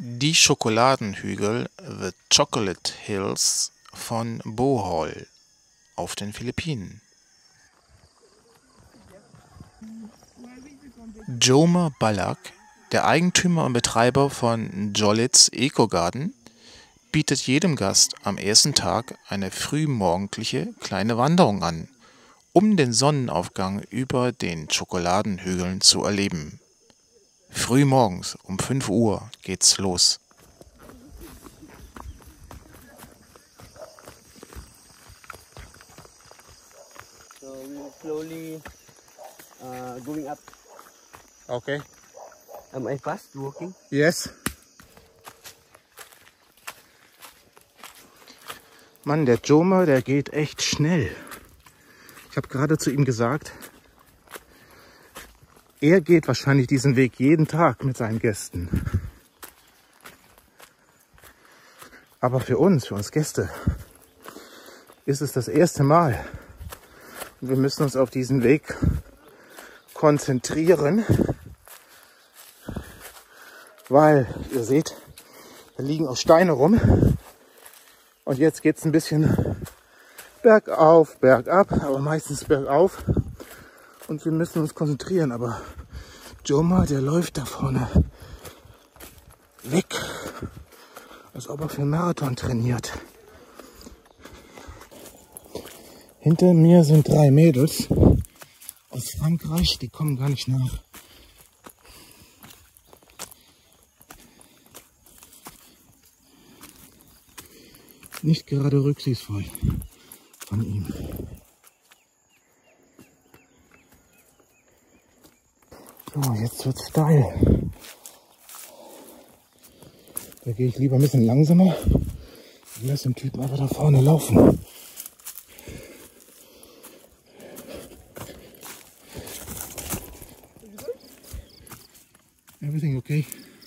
Die Schokoladenhügel The Chocolate Hills von Bohol auf den Philippinen. Jomar Balak, der Eigentümer und Betreiber von Jolit's Eco Garden, bietet jedem Gast am ersten Tag eine frühmorgendliche kleine Wanderung an, um den Sonnenaufgang über den Schokoladenhügeln zu erleben. Frühmorgens um 5 Uhr geht's los. So we're slowly going up. Okay. Am I fast walking? Yes. Mann, der Jomar, der geht echt schnell. Ich habe gerade zu ihm gesagt, er geht wahrscheinlich diesen Weg jeden Tag mit seinen Gästen. Aber für uns Gäste, ist es das erste Mal. Und wir müssen uns auf diesen Weg konzentrieren, weil, ihr seht, da liegen auch Steine rum. Und jetzt geht es ein bisschen bergauf, bergab, aber meistens bergauf. Und wir müssen uns konzentrieren, aber Jomar, der läuft da vorne weg, als ob er für einen Marathon trainiert. Hinter mir sind 3 Mädels aus Frankreich, die kommen gar nicht nach. Nicht gerade rücksichtsvoll von ihm. So, jetzt wird's steil. Da gehe ich lieber ein bisschen langsamer und lasse den Typen einfach da vorne laufen. Everything okay?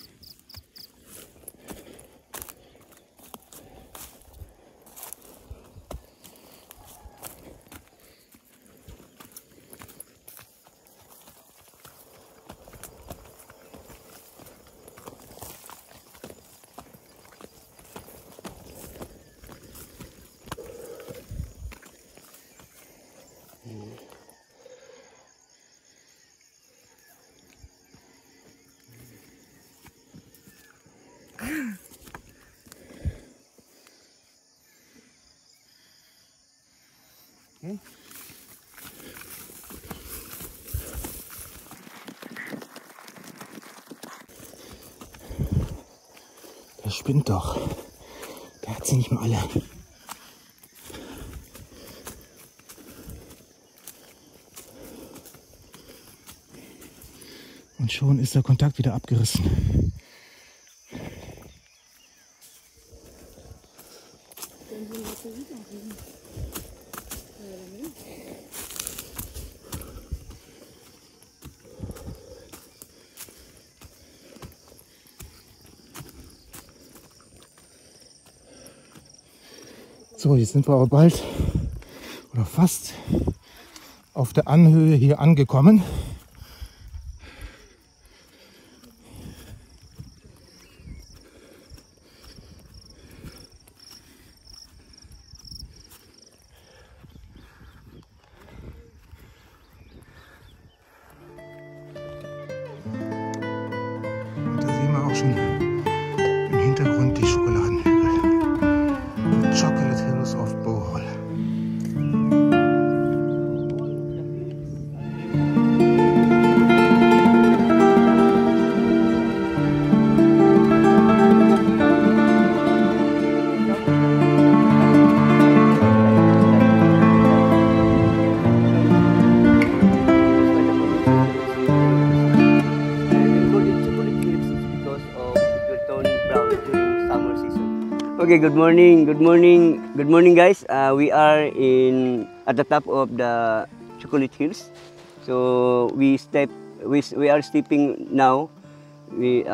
Okay. Der spinnt doch. Der hat sie nicht mal alle. Und schon ist der Kontakt wieder abgerissen. So, jetzt sind wir aber bald oder fast auf der Anhöhe hier angekommen. Und da sehen wir auch schon im Hintergrund die Schokoladenhügel. The Chocolate Hills of Bohol. Okay, good morning, guys. We are at the top of the Chocolate Hills. So we are stepping now. With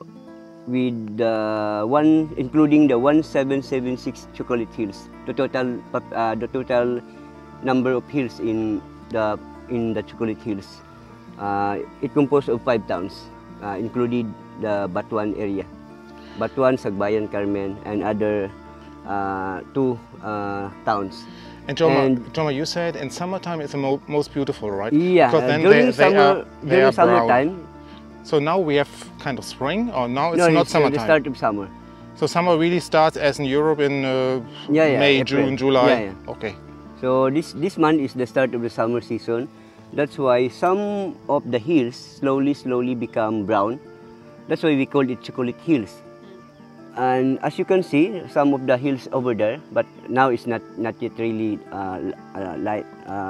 the including the 1776 Chocolate Hills. The total number of hills in the Chocolate Hills. It composed of 5 towns, including the Batuan area. Batuan, Sagbayan, Carmen, and other two towns. And Joma, you said in summertime it's the most beautiful, right? Yeah, Because then during they are brown. summertime. So now we have kind of spring, or now it's No, not it's summertime? the start of summer. So summer really starts as in Europe in May, April. June, July? Yeah. Okay. So this month is the start of the summer season. That's why some of the hills slowly become brown. That's why we call it chocolate hills. And as you can see, some of the hills over there, but now it's not yet really light,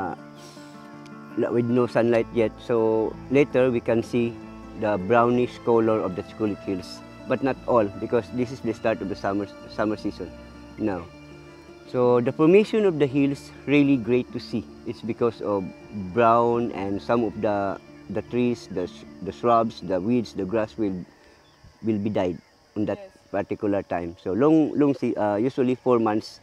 with no sunlight yet. So later we can see the brownish color of the chocolate hills, but not all, because this is the start of the summer season now. So the formation of the hills really great to see. It's because of brown, and some of the trees, the shrubs, the weeds, the grass will be died on that particular time. So usually 4 months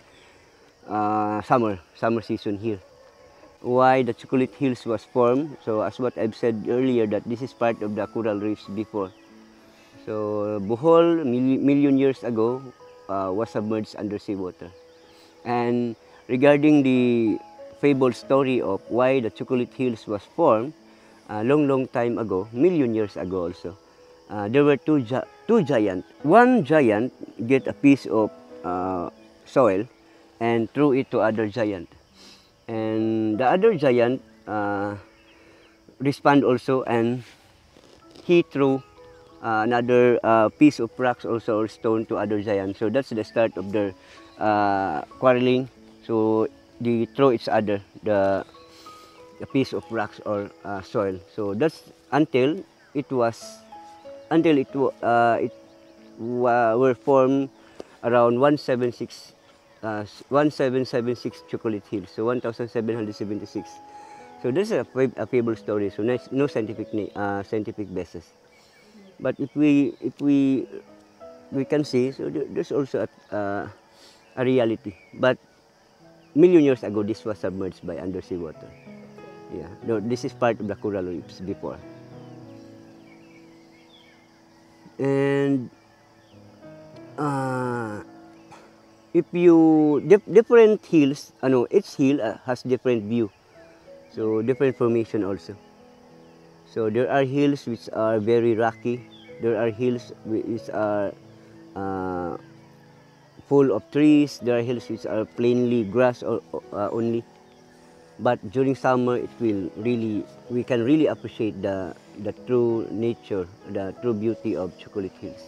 summer season here. Why the chocolate hills was formed? So as what I've said earlier, that this is part of the coral reefs before. So Bohol million years ago was submerged under seawater. And regarding the fable story of why the chocolate hills was formed, long time ago, million years ago also, there were two giants. One giant get a piece of soil and threw it to other giant. And the other giant respond also, and he threw another piece of rocks also, or stone, to other giant. So that's the start of their quarreling. So they throw each other the piece of rocks or soil. So that's until it were formed around 1776 chocolate hills, so 1776. So this is a fable story, so no scientific basis. But if we can see, so there's also a reality. But million years ago, this was submerged by undersea water. Yeah, no, this is part of the coral reefs before. And if you different hills, each hill has different view, so different formation also. So there are hills which are very rocky. There are hills which are full of trees. There are hills which are plainly grass or only. But during summer, we can really appreciate the true nature, the true beauty of chocolate hills.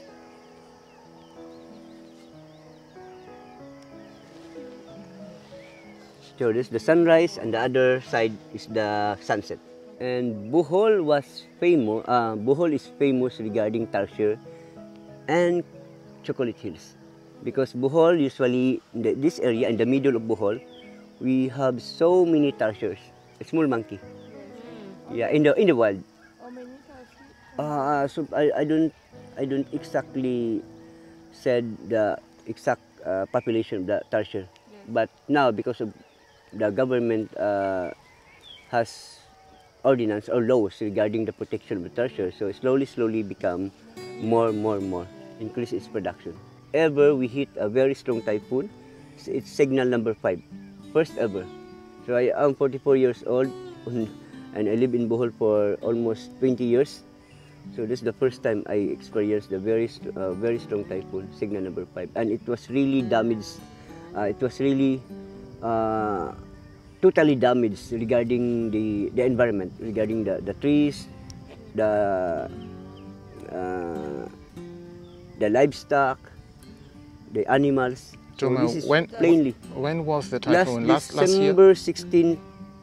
So this is the sunrise, and the other side is the sunset. And Bohol was famous. Bohol is famous regarding tarsier and chocolate hills, because Bohol usually this area in the middle of Bohol, we have so many tarsiers, a small monkey. Yeah, in the wild. How many tarsiers? So I don't exactly said the exact population of the tarsier, but now because of the government has ordinance or laws regarding the protection of the tarsier, so slowly become more, increase its production. Ever we hit a very strong typhoon, it's signal number 5, first ever. So I am 44 years old, and I live in Bohol for almost 20 years. So this is the first time I experienced the very strong typhoon, signal number 5, and it was really damaged. It was really totally damaged regarding the environment, regarding the trees, the livestock, the animals. So this is plainly. When was the typhoon? Last year? December 16,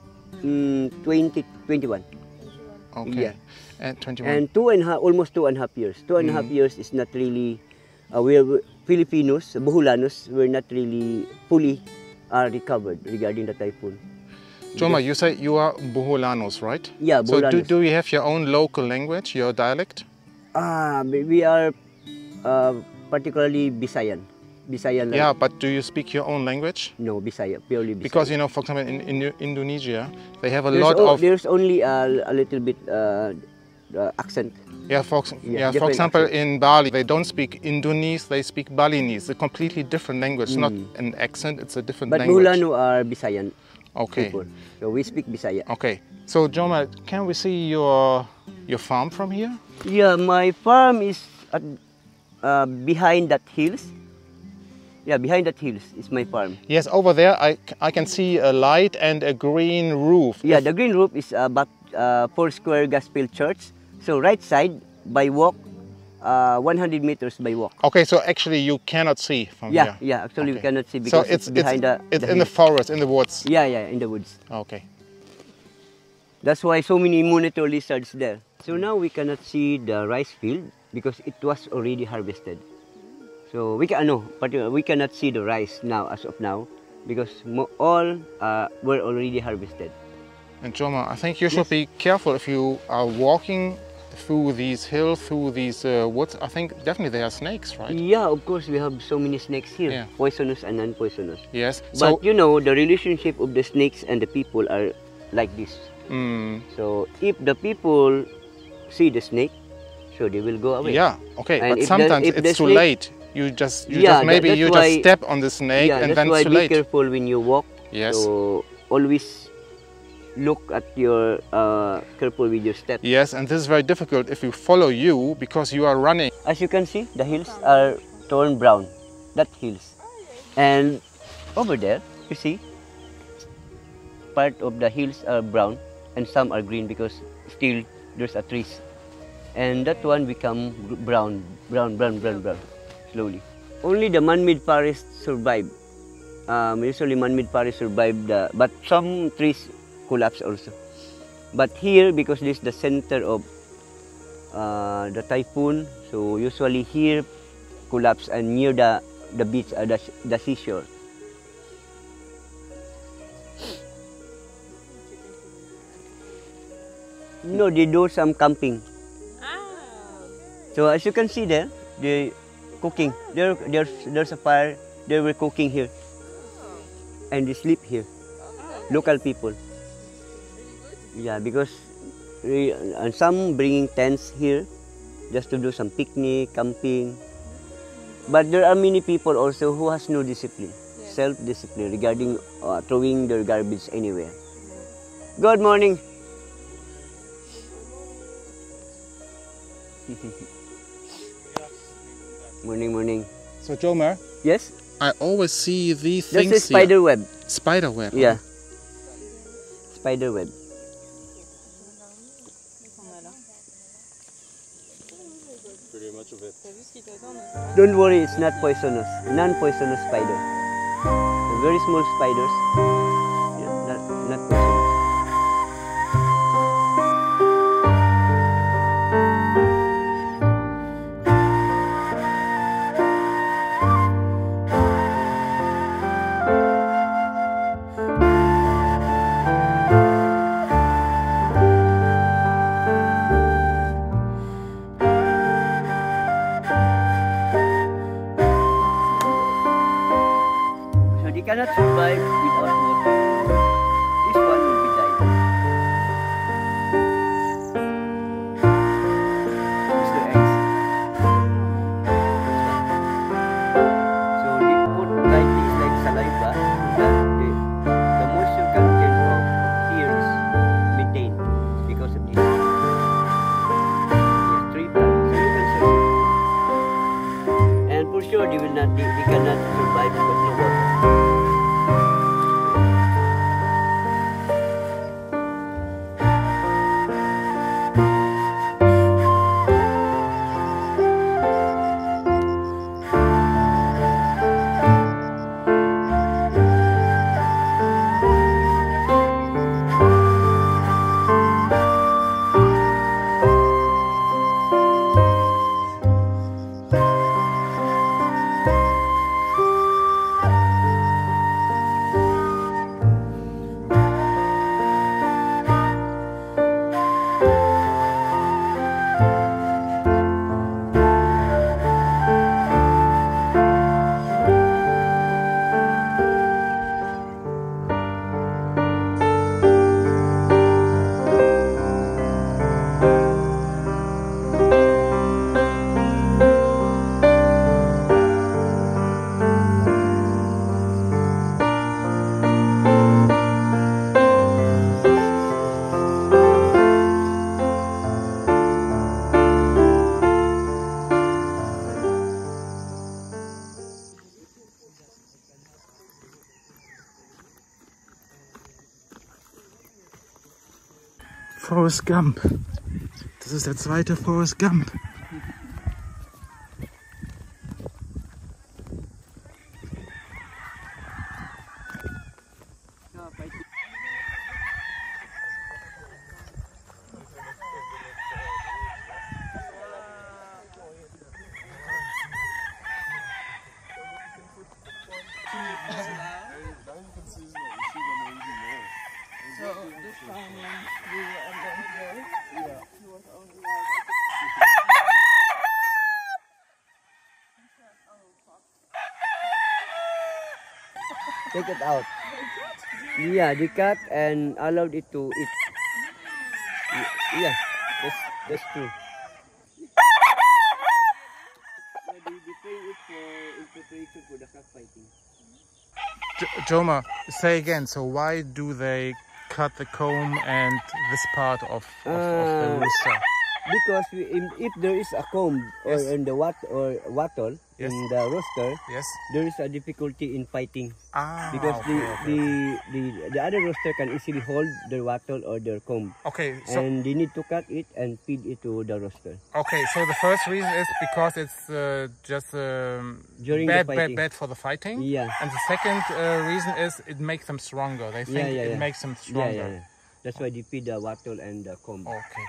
2021. Okay. Yeah. And 21. And almost 2.5 years. 2.5 years is not really. We are Filipinos, Boholanos, we're not really fully recovered regarding the typhoon. Joma, you say you are Boholanos, right? Yeah, Boholanos. So do you have your own local language, your dialect? We are particularly Bisayan. Bisayan. Yeah, but do you speak your own language? No, Bisaya, purely Bisaya. Because, for example, in Indonesia, they have a lot of... There's only a little bit accent. Yeah, for different example, accent. in Bali, they don't speak Indonese, they speak Balinese, a completely different language, not an accent, it's a different But language. Mulanu are Bisayan Okay, people, so we speak Bisaya. okay. So, Joma, can we see your farm from here? Yeah, my farm is at, behind that hills. Yeah, behind that hills is my farm. Yes, over there I can see a light and a green roof. Yeah, the green roof is about 4 square gospel church. So right side by walk, 100 meters by walk. Okay, so actually you cannot see from Yeah, here. yeah. Actually, we Okay. cannot see So because it's behind it's the in the hills. forest, in the woods. Yeah, yeah, in the woods. Okay. That's why so many monitor lizards there. So now we cannot see the rice field because it was already harvested. So we can but we cannot see the rice now as of now because all were already harvested. And Joma, I think you should be careful if you are walking through these hills, through these woods. I think definitely there are snakes, right? Yeah, of course we have so many snakes here, Yeah. poisonous and non-poisonous. Yes. But you know the relationship of the snakes and the people are like this. So if the people see the snake, so they will go away. yeah, okay. And But if sometimes if the it's too snake- late. You just Yeah, maybe that's you why- just step on the snake Yeah, and that's then why it's too be late. careful when you walk. Yes. So always look at your careful with your step. Yes, and this is very difficult if you follow you because you are running. As you can see, the hills are torn brown. That hills, and over there you see part of the hills are brown and some are green because still there's a trees, and that one become brown slowly. Only the man-made forest survive. Usually man-made forest survive but some trees collapse also. But here, because this is the center of the typhoon, so usually here collapse and near the beach, the seashore. No, they do some camping. So as you can see there, they cooking. There's a fire. They were cooking here, and they sleep here. Local people. Yeah, because and some bringing tents here, just to do some picnic, camping. But there are many people also who has no discipline, self-discipline regarding throwing their garbage anywhere. Good morning. Morning. So Jomer, Yes? I always see these That's things a spider web. here. Spider web. Yeah. Spider web. Don't worry, it's not poisonous. Non-poisonous spider. The very small spiders. Yeah, not poisonous. So they cannot survive without water. This one will be died. It's the eggs. So they put like this, like saliva, that the moisture content of here is maintained because of this. Yeah, tree plant. So you can survive. And for sure they will not, they cannot survive because no water. Forrest Gump. Das ist der zweite Forrest Gump. Take it out. Yeah, they cut and allowed it to eat. Yeah, that's true. They train it in preparation for the cockfighting. Joma, say again, so why do they cut the comb and this part of the rooster? Because if there is a comb or Yes. in the wattle Yes. in the rooster, Yes. there is a difficulty in fighting. Because okay. the other rooster can easily hold their wattle or their comb, Okay, so and they need to cut it and feed it to the rooster. okay, so the first reason is because it's just During the fighting. bad for the fighting. Yeah. And the second reason is it makes them stronger. They think it makes them stronger. Yeah. That's why they feed the wattle and the comb. Okay.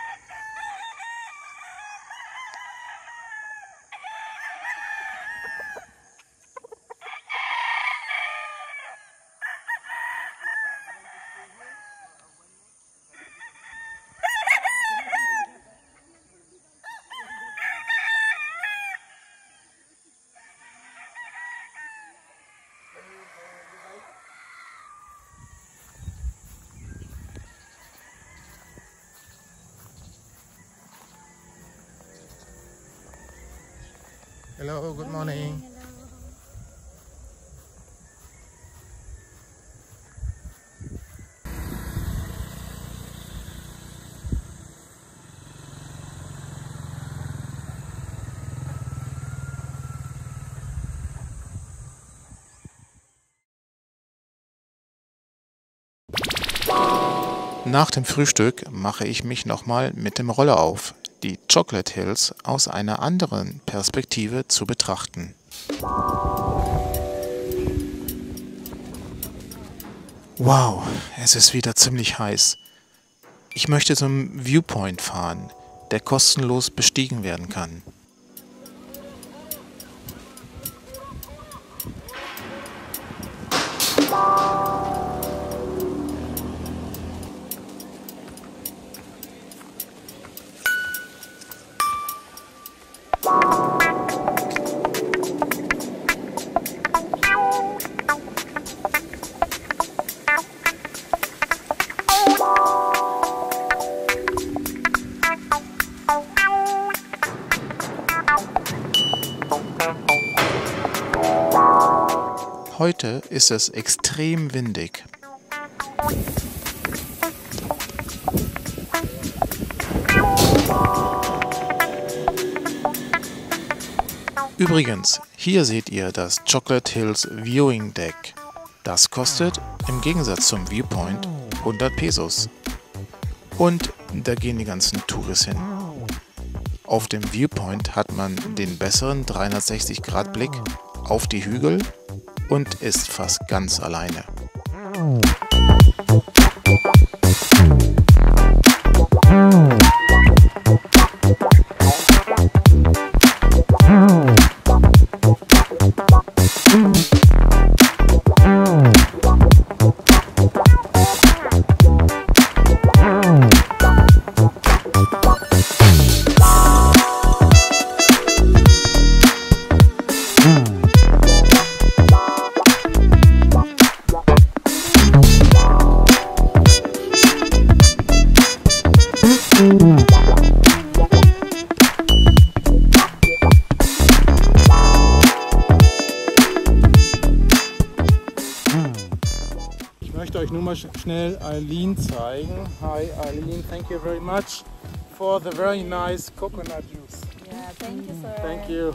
Hello, good morning. Nach dem Frühstück mache ich mich nochmal mit dem Roller auf, die Chocolate Hills aus einer anderen Perspektive zu betrachten. Wow, es ist wieder ziemlich heiß. Ich möchte zum Viewpoint fahren, der kostenlos bestiegen werden kann. Heute ist es extrem windig. Übrigens, hier seht ihr das Chocolate Hills Viewing Deck. Das kostet im Gegensatz zum Viewpoint 100 Pesos. Und da gehen die ganzen Touris hin. Auf dem Viewpoint hat man den besseren 360-Grad-Blick auf die Hügel und ist fast ganz alleine. Ich möchte euch nur mal schnell Eileen zeigen. Hi Eileen, thank you very much for the very nice coconut juice. Yeah, thank you, sir. Thank you.